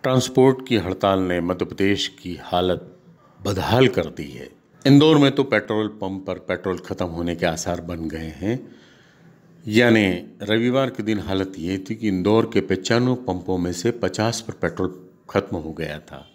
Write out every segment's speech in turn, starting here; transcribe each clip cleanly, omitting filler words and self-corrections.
Transport की हड़ताल ने मध्य प्रदेश की हालत बदहाल कर दी है। इंदौर में तो पेट्रोल पंप पर पेट्रोल खत्म होने के आसार बन गए हैं। यानी रविवार के दिन हालत ये थी कि इंदौर के 95 पंपों में से 50 पर पेट्रोल खत्म हो गया था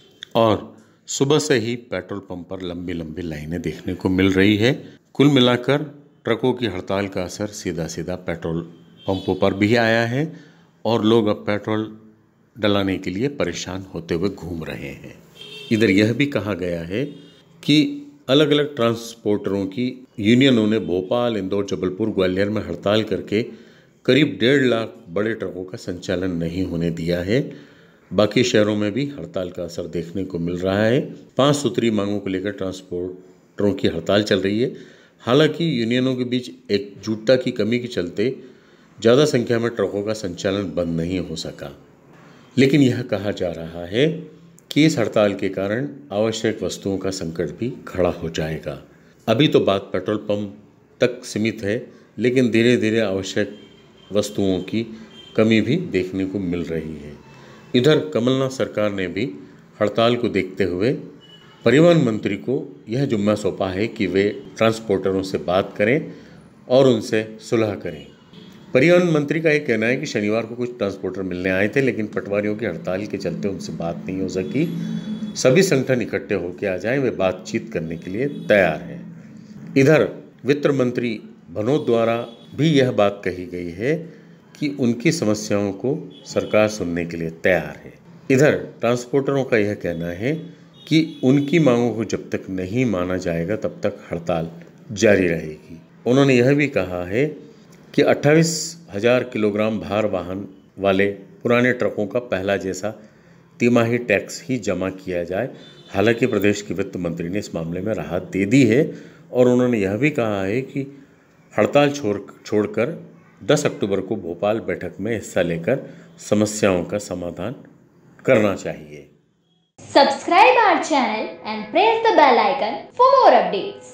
और सुबह से ही पेट्रोल पंप पर लंबी लंबी लाइनें देखने को मिल रही है। कुल मिलाकर ट्रकों की हड़ताल का असर सीधा सीधा पेट्रोल पंपों पर भी आया है और लोग अब पेट्रोल डलाने के लिए परेशान होते हुए घूम रहे हैं। इधर यह भी कहा गया है कि अलग अलग ट्रांसपोर्टरों की यूनियनों ने भोपाल, इंदौर, जबलपुर, ग्वालियर में हड़ताल करके करीब 1.5 लाख बड़े ट्रकों का संचालन नहीं होने दिया है। बाकी शहरों में भी हड़ताल का असर देखने को मिल रहा है। 5 सूत्री मांगों को लेकर ट्रांसपोर्टरों की हड़ताल चल रही है। हालांकि यूनियनों के बीच एकजुटता की कमी के चलते ज़्यादा संख्या में ट्रकों का संचालन बंद नहीं हो सका, लेकिन यह कहा जा रहा है कि इस हड़ताल के कारण आवश्यक वस्तुओं का संकट भी खड़ा हो जाएगा। अभी तो बात पेट्रोल पंप तक सीमित है, लेकिन धीरे धीरे आवश्यक वस्तुओं की कमी भी देखने को मिल रही है। इधर कमलनाथ सरकार ने भी हड़ताल को देखते हुए परिवहन मंत्री को यह जिम्मा सौंपा है कि वे ट्रांसपोर्टरों से बात करें और उनसे सुलह करें। परिवहन मंत्री का यह कहना है कि शनिवार को कुछ ट्रांसपोर्टर मिलने आए थे, लेकिन पटवारियों की हड़ताल के चलते उनसे बात नहीं हो सकी। सभी संगठन इकट्ठे होकर आ जाएं, वे बातचीत करने के लिए तैयार हैं। इधर वित्त मंत्री भनोत द्वारा भी यह बात कही गई है कि उनकी समस्याओं को सरकार सुनने के लिए तैयार है। इधर ट्रांसपोर्टरों का यह कहना है कि उनकी मांगों को जब तक नहीं माना जाएगा तब तक हड़ताल जारी रहेगी। उन्होंने यह भी कहा है कि 28,000 किलोग्राम भार वाहन वाले पुराने ट्रकों का पहला जैसा तिमाही टैक्स ही जमा किया जाए। हालांकि प्रदेश के वित्त मंत्री ने इस मामले में राहत दे दी है और उन्होंने यह भी कहा है कि हड़ताल छोड़कर 10 अक्टूबर को भोपाल बैठक में हिस्सा लेकर समस्याओं का समाधान करना चाहिए। Subscribe our channel and press the bell icon for more updates.